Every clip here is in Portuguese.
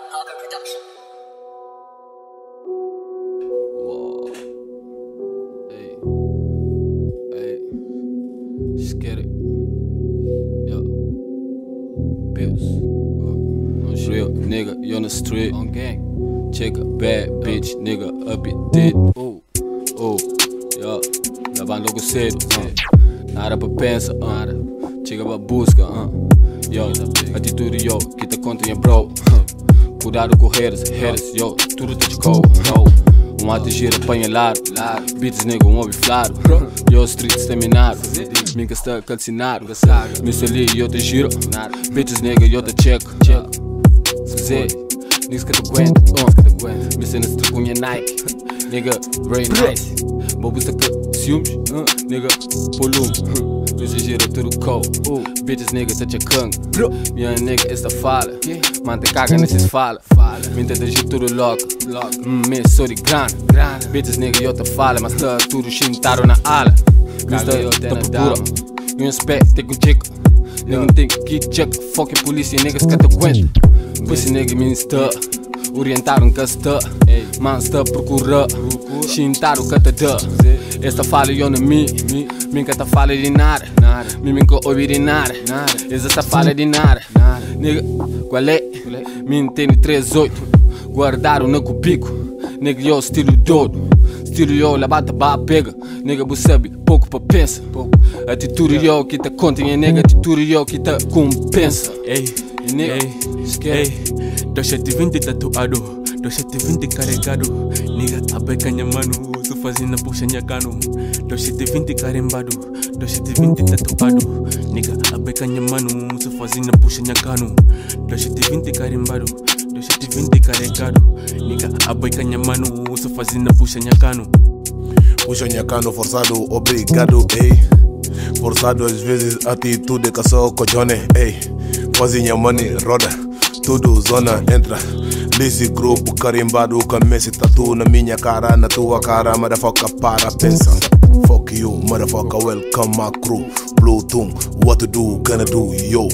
Parker Production. Whoa. Hey. Hey. Just get it. Yo. Bills. Real nigga, you on the street. On gang. Check a bad bitch, nigga, up it did. Oh. Yo. Lavando logo cedo. Nada pra pensar, chega pra busca, Yo, atitude, yo, que te conta, bro. Cuidado com haters, yo, tudo te chegou, atingir apanha lado, beats nigga, ouve claro. Yo, streets terminado, minha está calcinado. Me ali, eu te giro, bitches nigga, eu te check. Zé, niggas que te aguento, me sendo street com minha Nike, nigga, very nice. Bobos tá com ciúmes, nigga, volume. Bitches gira tudo cold, bitches nigga tá checando. Minha nigga esta fala, man te caga nesses fala. Minha te gira tudo louco, me sou de grana. Bitches nigga eu te fala, mas tá tudo chintado na ala. Caga eu te procura, eu espero tem que check. Nigga tem que check, fuck a polícia, niggas que te aguenta. Pussy nigga me está orientaram que está, man está procura, chintar o que te dá. Esta fala eu não me que te fala de nada, me nunca ouvi de nada. Esta fala de nada, nigga, qual é? Me entende 38, guardaram no cubico, nigga eu estilo doido, estilo eu labata ba pega, nigga você sabe pouco pra pensa, atitude eu que te conta, nigga atitude eu que te compensa. Nigga, 220 tatuado, 220 carregado. Nigga, abecanha mano, tu fazendo puxa minha cano. 220 carimbado, 220 tatuado. Nigga, abecanha mano, tu fazendo puxa minha cano. 220 carimbado, 220 carregado. Nigga, abecanha mano, tu fazendo puxa minha cano. Puxa minha cano forçado, obrigado, Forçado às vezes, atitude que só cojone, Fazinha money, roda, tudo zona, entra. Lise grupo carimbado, camece tatu na minha cara, na tua cara, motherfucker para pensa. Fuck you, motherfucker, welcome my crew. Blue Tum, what to do, gonna do, yo.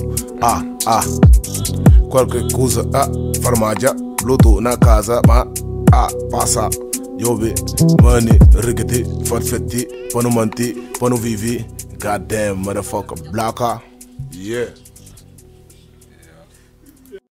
Qualquer coisa, farmácia, Bluetooth na casa, passa. Yo be, money, riggedy, farfetti, pano manti, pano vivi. Goddamn, motherfucker, blacker, yeah.